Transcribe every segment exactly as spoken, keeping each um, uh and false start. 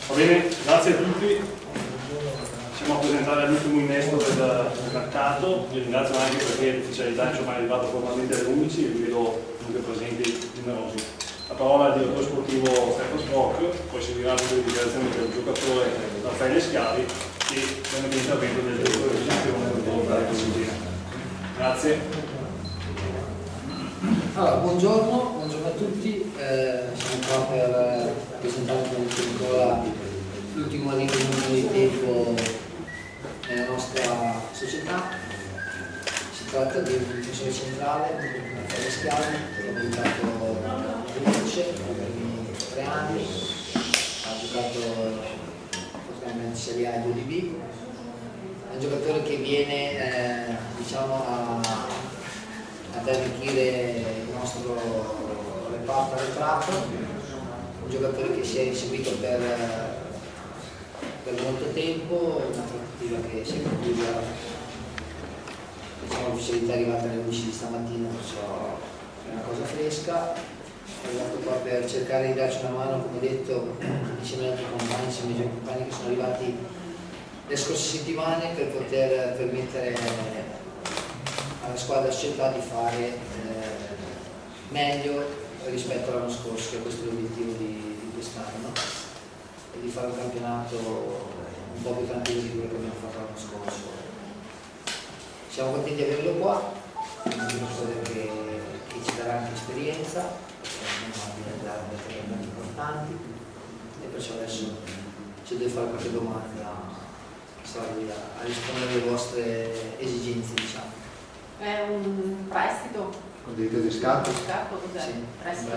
Va bene, grazie a tutti. Siamo a presentare l'ultimo innesto del mercato. Vi ringrazio anche perché l'ufficialità insomma, è arrivata formalmente alle undici e vi vedo comunque presenti numerosi. La parola al direttore sportivo Stefano Sprock, poi seguiranno le dichiarazioni del giocatore Raffaele Schiavi e ovviamente l'intervento del direttore di gestione del volontario Cosentino. Grazie. Allora, buongiorno, buongiorno a tutti, eh, siamo qua per presentare ancora l'ultimo minuto di tempo nella nostra società. Si tratta di un difensore centrale, Raffaele Schiavi, che ha militato a Lecce per i tre anni, ha giocato praticamente Serie A e due D B, è un giocatore che viene eh, diciamo a ad arricchire il nostro reparto arretrato, un giocatore che si è inseguito per, per molto tempo, una trattativa che si è conclusa, diciamo l'ufficialità è arrivata alle undici di stamattina, perciò è una cosa fresca. È arrivato qua per cercare di darci una mano, come detto, insieme agli altri compagni, insieme ai miei compagni che sono arrivati le scorse settimane per poter permettere alla squadra società di fare eh, meglio rispetto all'anno scorso, che questo è l'obiettivo di, di quest'anno, e di fare un campionato un po' più tranquillo di quello che abbiamo fatto l'anno scorso. Siamo contenti di averlo qua, è un giocatore che, che ci darà anche esperienza, perché ha delle cambiamenti importanti, e perciò adesso se deve fare qualche domanda sarà lui a, a rispondere alle vostre esigenze, diciamo. È un prestito? Con diritto di scatto? Scatto cos'è? Sì, Prestito.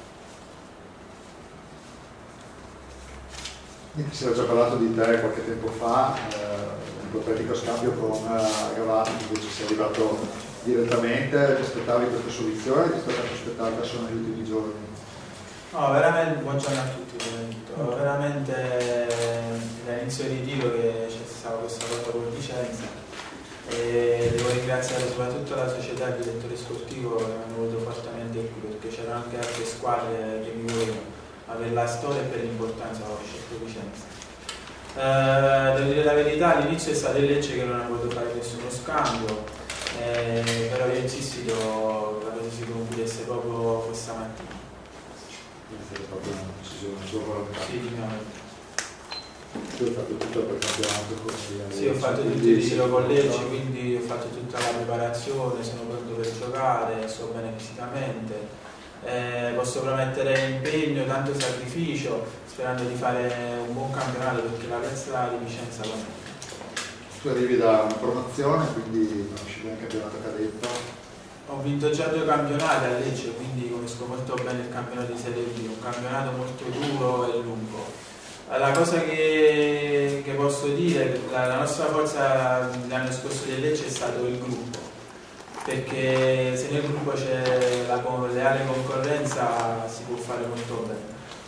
Si era già parlato di te qualche tempo fa, eh, un ipotetico scambio con eh, Gavati, invece sei arrivato direttamente, ti aspettavi questa soluzione, ti è stata aspettata solo negli ultimi giorni? No, veramente, buongiorno a tutti, veramente dall'inizio di ritiro che c'è stata questa volta con Vicenza. E devo ringraziare soprattutto la società e il direttore sportivo che mi hanno voluto fortemente qui, perché c'erano anche altre squadre che mi volevano, ma per la storia e per l'importanza ho scelto Vicenza. Eh, devo dire la verità, all'inizio è stato il Lecce che non ha voluto fare nessuno scambio, eh, però io ho insistito che la cosa si concludesse proprio questa mattina. È proprio una decisione sua volontà. Sì, di mia. Tu hai fatto tutto per il campionato così? Sì, ho fatto tutto il giro con Lecce, quindi ho fatto tutta la preparazione, sono pronto per giocare, sto bene fisicamente, eh, posso promettere impegno, tanto sacrificio, sperando di fare un buon campionato perché la piazza di Vicenza lo è. Tu arrivi da una promozione, quindi conosci bene il campionato cadetto? Ho vinto già due campionati a Lecce, quindi conosco molto bene il campionato di Serie B, un campionato molto duro e lungo. La cosa che, che posso dire è che la, la nostra forza l'anno scorso del Lecce è stato il gruppo, perché se nel gruppo c'è la leale concorrenza si può fare molto bene.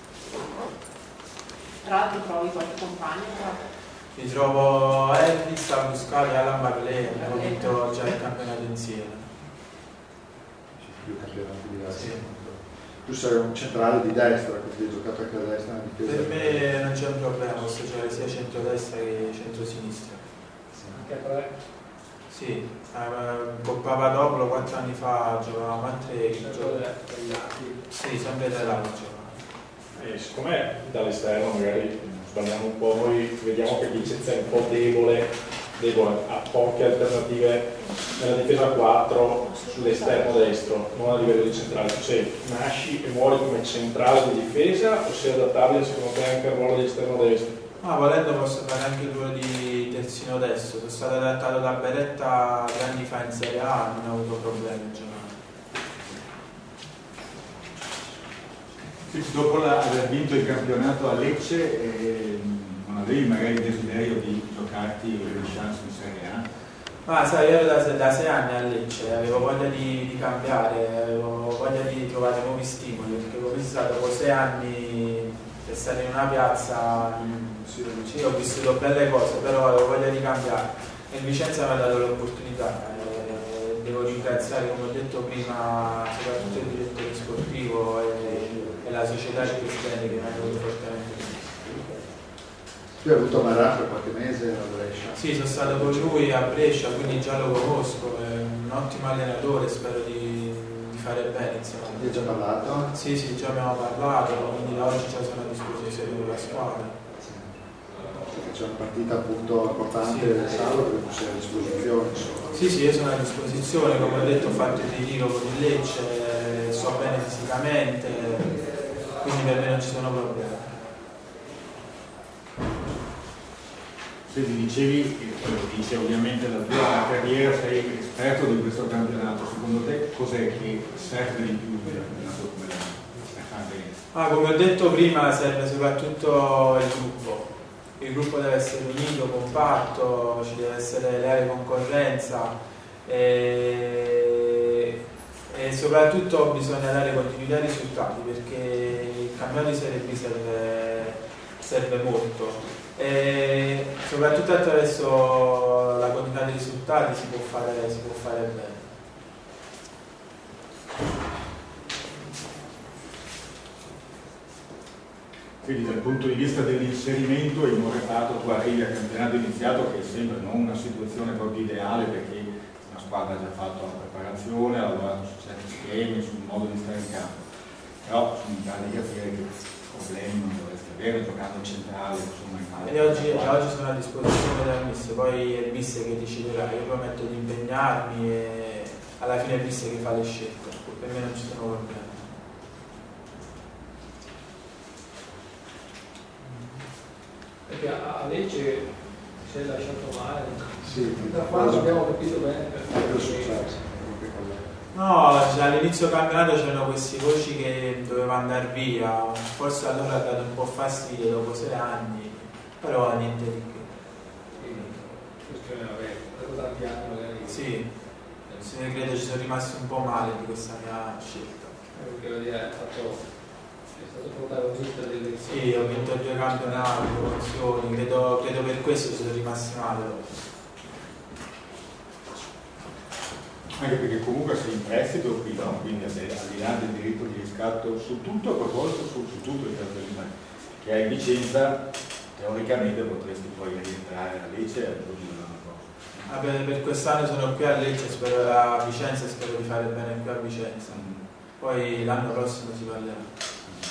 Tra l'altro trovi qualche compagno? Mi trovo Elvis, Abuscali e Alan Barley, abbiamo vinto già il campionato insieme. Più campionati diversi. Sì. Tu sei un centrale di destra, quindi hai giocato anche a destra nella difesa. Per me non c'è un problema, posso giocare sia centro-destra che centro-sinistra. Anche tre? Sì, eh, con Papadopoulos quattro anni fa giocavamo a tre. Sì, sempre da là giocavamo. E siccome dall'esterno magari sbagliamo un po', noi vediamo che Vicenza è un po' debole, debole, ha poche alternative nella difesa quattro sull'esterno destro, non a livello di centrale. Tu sei, nasci e muori come centrale di difesa o sei adattabile secondo te anche al ruolo di esterno destro? Ma volendo posso fare anche il ruolo di terzino destro, sono stato adattato da Beretta tre anni fa in Serie A, non ho avuto problemi in giocare. Dopo la, aver vinto il campionato a Lecce, eh, non avevi magari il desiderio di giocarti le chance in Serie A? Ma sai, io ero da, da sei anni a Lecce, avevo voglia di, di cambiare, avevo voglia di trovare nuovi stimoli, perché come si sa, dopo sei anni per stare in una piazza, sì, ho vissuto belle cose, però avevo voglia di cambiare. E il Vicenza mi ha dato l'opportunità. Eh, devo ringraziare, come ho detto prima, soprattutto il direttore sportivo e, e la società di presidente che mi hanno voluto fortemente. Tu hai avuto Maran per qualche mese a Brescia? Sì, sono stato con lui a Brescia, quindi già lo conosco, è un ottimo allenatore, spero di, di fare bene insieme a Ti lui. hai già parlato? Sì, sì, già abbiamo parlato, quindi da oggi già sono a disposizione della squadra. C'è una partita appunto importante Sì. del sabato che tu sei a disposizione, insomma. Sì, sì, io sono a disposizione, come ho detto ho fatto il ritiro con il Lecce, sto bene fisicamente, quindi per me non ci sono problemi. Se ti dicevi, eh, dice ovviamente la tua carriera, sei esperto di questo campionato, secondo te cos'è che serve di più nel campionato come la Ah, come ho detto prima, serve soprattutto il gruppo. Il gruppo deve essere unito, compatto, ci deve essere leale concorrenza e, e soprattutto bisogna dare continuità ai risultati, perché il campionato di Serie B serve, serve molto e soprattutto attraverso la continuità dei risultati si può fare, si può fare bene. Quindi dal punto di vista dell'inserimento in un reparto tu arrivi al campionato iniziato, che è sempre non una situazione proprio ideale, perché una squadra ha già fatto la preparazione, ha lavorato su certi schemi, sul modo di stare in campo, però mi pare di capire che problemi non dovresti avere giocando in centrale, insomma in E oggi, oggi sono a disposizione del mister, poi è il mister che deciderà, io prometto di impegnarmi e alla fine è il mister che fa le scelte, per me non ci sono problemi. Perché a Lecce si è lasciato male, Sì, da quando abbiamo capito bene Cosa è successo? No, cioè, all'inizio del campionato c'erano queste voci che doveva andare via, forse allora ha dato un po' fastidio dopo sei anni, però niente di che. questione vabbè, dopo tanti anni magari. Sì, se ne credo ci sono rimasti un po' male di questa mia scelta. Perché voglio dire, è fatto è stato protagonista delle Sì, ho vinto due campionati, promozioni, credo, credo per questo ci sono rimasti male. Anche perché comunque sei in prestito qui, no? Quindi al di là del diritto di riscatto su tutto, a proposito su, su tutto il caso di che hai Vicenza, teoricamente potresti poi rientrare a Lecce e aggiungere l'anno prossimo. Ah, per, per quest'anno sono qui a Lecce, spero a Vicenza e spero di fare bene qui a Vicenza. Poi l'anno prossimo si parlerà.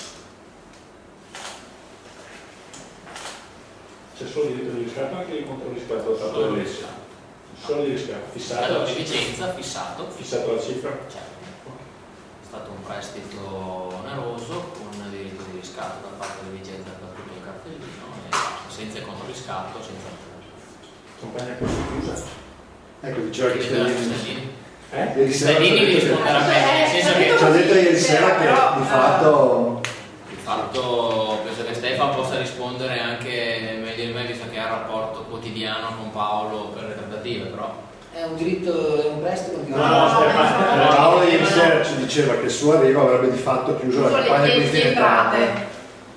C'è solo diritto di riscatto anche il contro riscatto da parte del Lecce? Solo di riscatto, fissato? Allora, la di cifra? Vicenza fissato. Fissato la cifra? Certo. È stato un prestito oneroso con diritto di riscatto da parte di Vicenza per tutto il cartellino e senza il controriscatto, senza Compagnia che si chiusa? Ecco, diceva che Castellini. Eh? ieri sera Castellini mi risponderà bene, nel senso che ci ha detto ieri sera che di fatto di fatto penso che Stefano possa rispondere anche meglio di me, visto che ha un rapporto quotidiano con Paolo per le trattative, però È un diritto, è un prestito di No, no, Stefano, eh, Paolo ieri sera ci diceva che il suo arrivo avrebbe di fatto chiuso la Chiuso le campagna dieci entrate.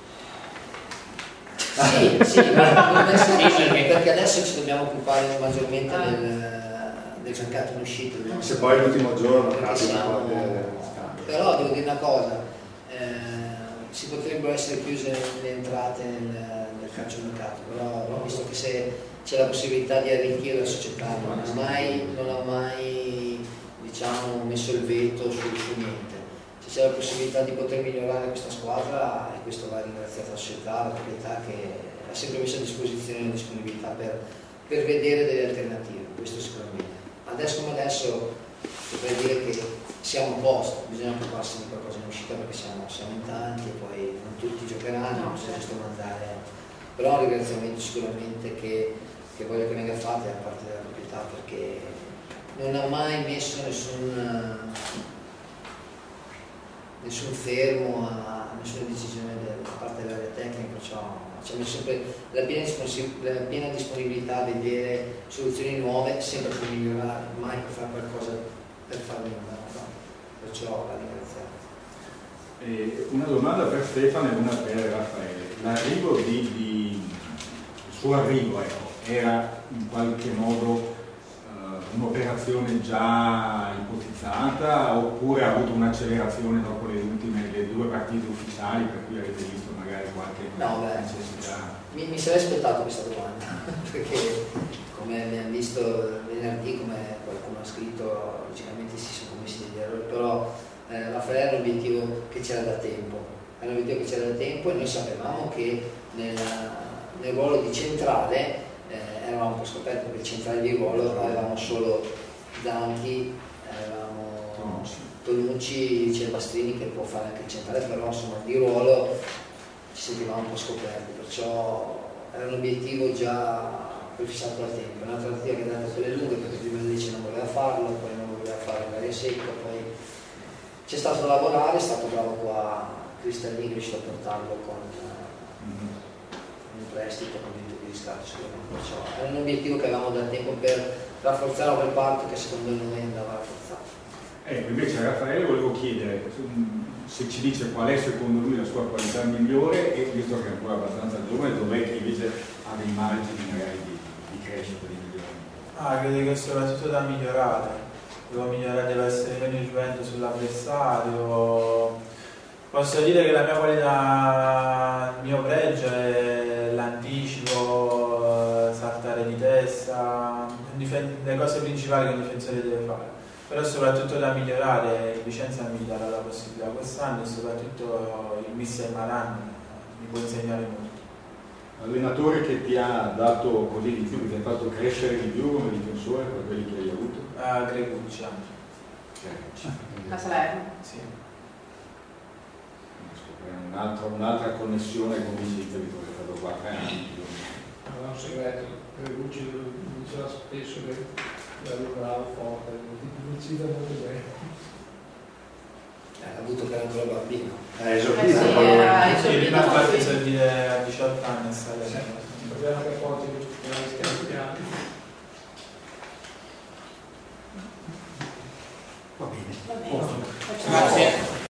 Sì, sì, perché adesso, Sì, perché- perché adesso ci dobbiamo occupare maggiormente del, del mercato in uscita. dobbiamo- Se poi l'ultimo giorno perché capita siamo- qualche scambio. Però devo dire una cosa, eh, si potrebbero essere chiuse le entrate nel, nel calciomercato, però visto che se c'è la possibilità di arricchire la società, non ha mai, non ha mai diciamo, messo il veto su, su niente. Se c'è la possibilità di poter migliorare questa squadra, e questo va a ringraziare la società, la proprietà che ha sempre messo a disposizione la disponibilità per, per vedere delle alternative, questo sicuramente. Adesso come adesso potrei dire che siamo a posto, bisogna occuparsi di qualcosa in uscita perché siamo, siamo in tanti e poi non tutti giocheranno, bisogna giusto mandare, però un ringraziamento sicuramente che, che voglio che venga fatto da parte della proprietà, perché non ha mai messo nessun, nessun fermo a nessuna decisione da parte dell'area tecnica, perciò ci ha messo sempre la piena, la piena disponibilità a vedere soluzioni nuove, sempre per migliorare, mai per fare qualcosa per farlo migliorare, no? Perciò la ringraziamo. Eh, una domanda per Stefano e una per Raffaele. L'arrivo di, di il suo arrivo ecco, era in qualche modo eh, un'operazione già ipotizzata oppure ha avuto un'accelerazione dopo le ultime le due partite ufficiali per cui avete visto magari qualche no, beh, necessità? Mi, mi sarei aspettato questa domanda perché come abbiamo visto venerdì, come qualcuno ha scritto, logicamente si sono commessi degli errori, però eh, Raffaele era un obiettivo che c'era da tempo, era un obiettivo che c'era da tempo e noi sapevamo che nella, nel ruolo di centrale eh, eravamo un po' scoperti perché centrale di ruolo avevamo solo Zanchi, avevamo Tonucci, c'è Bastrini che può fare anche il centrale, però insomma di ruolo ci sentivamo un po' scoperti, perciò era un obiettivo già prefissato da tempo. Un'altra partita che è andata per le lunghe perché prima Lecce non voleva farlo, poi non voleva fare l'aria secca, poi c'è stato da lavorare, è stato bravo qua Cristallini, è riuscito a portarlo con uh, un prestito con diritto di riscatto sicuramente, perciò era un obiettivo che avevamo da tempo per rafforzare un reparto che secondo noi andava rafforzato. Ecco, invece a Raffaele volevo chiedere se ci dice qual è secondo lui la sua qualità migliore e visto che è ancora abbastanza giovane, dov'è che invece ha dei margini magari di, di crescita, di miglioramento? Ah, credo che sia soprattutto da migliorare, devo migliorare, deve essere meno influente sull'avversario. Posso dire che la mia qualità, il mio pregio è l'anticipo, saltare di testa, le cose principali che un difensore deve fare. Però soprattutto da migliorare, il Vicenza mi darà la possibilità quest'anno e soprattutto il mister Maran mi può insegnare molto. L'allenatore che ti ha dato così di più, che ti ha fatto crescere di più come difensore per quelli che hai avuto? Ah, Gregucci anche. La Salerno? Sì. Un'altra, un'altra connessione con Vicenza di quello che è stato qua tre anni. Aveva un segreto, Gregucci diceva spesso che era bravo, forte, ti decide molto bene. Eh, ha avuto che era ancora bambino. Eh, esordito, Eh sì, poi- era Sì, esordito prima ha fatto così. esordire a diciotto anni a Salerno. Abbiamo che porti di schianti. Va bene. Va bene. Grazie.